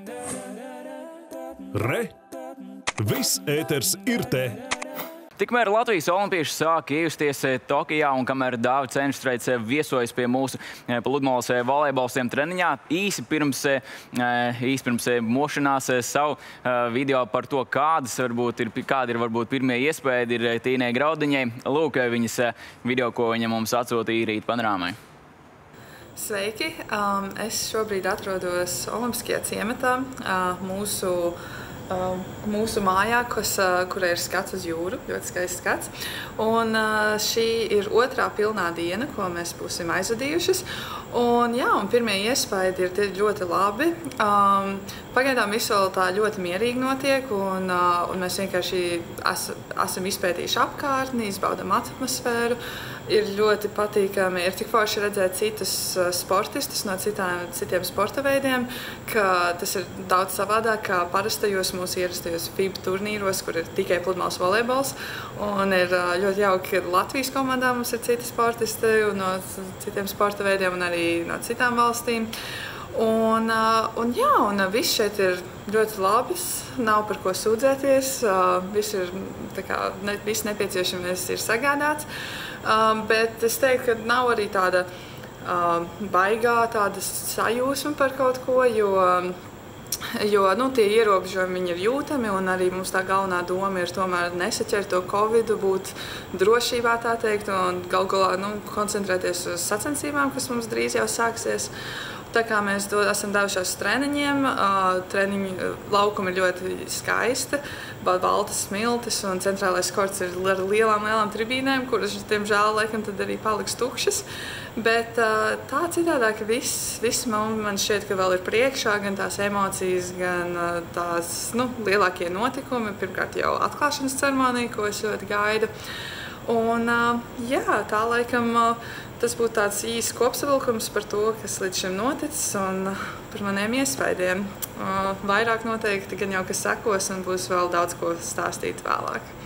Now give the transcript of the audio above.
Re! Viss ēters ir te! Tikmēr Latvijas olimpieši sāk iejusties Tokijā, un kamēr Dāvis Enštreits viesojas pie mūsu pludmales volejbolistiem treniņā, īsi pirms mošanās savu video par to, kādi ir varbūt pirmie iespējas ir Tīnai Graudiņai. Lūk, viņas video, ko viņa mums atsūtīja rīt panorāmai. Sveiki! Es šobrīd atrodos Olimpiskajā ciematā, mūsu mājā, kura ir skats uz jūru, ļoti skaists skats. Un šī ir otrā pilnā diena, ko mēs būsim aizvadījušas. Un pirmie iespaidi ir ļoti labi. Pagaidām viss vēl tā ļoti mierīgi notiek, un mēs vienkārši esam izpētījuši apkārtni, izbaudam atmosfēru. Ir ļoti patīkami, ir tik forši redzēt citus sportistus no citiem sporta veidiem, ka tas ir daudz savādāk kā parastajos mūsu ierastajos FIBA turnīros, kur ir tikai pludmales volejbols. Un ir ļoti jauki, ka Latvijas komandā mums ir citi sportisti no citiem sporta veidiem un arī no citām valstīm. Un viss šeit ir ļoti labs, nav par ko sūdzēties, viss nepieciešamais ir sagādāts. Bet es teiktu, ka nav arī tāda baigā tāda sajūsma par kaut ko, jo tie ierobežojumi ir jūtami, un arī mums tā galvenā doma ir tomēr nesaķert to covidu, būt drošībā, tā teikt, un galu galā koncentrēties uz sacensībām, kas mums drīz jau sāksies. Tā kā mēs esam devušās treniņiem, treniņu laukumi ir ļoti skaisti, baltas smiltis, un centrālais korts ir ar lielām tribīnēm, kuras, diemžēl, laikam tad arī paliks tukšas. Bet tā citādāk, ka viss man šķiet, ka vēl ir priekšā, gan tās emocijas, gan tās lielākie notikumi. Pirmkārt jau atklāšanas ceremonija, ko es ļoti gaidu. Un tā laikam tas būtu tāds īsts kopsavilkums par to, kas līdz šim noticis, un par maniem iespaidiem. Vairāk noteikti gan jau kas sekos, un būs vēl daudz ko stāstīt vēlāk.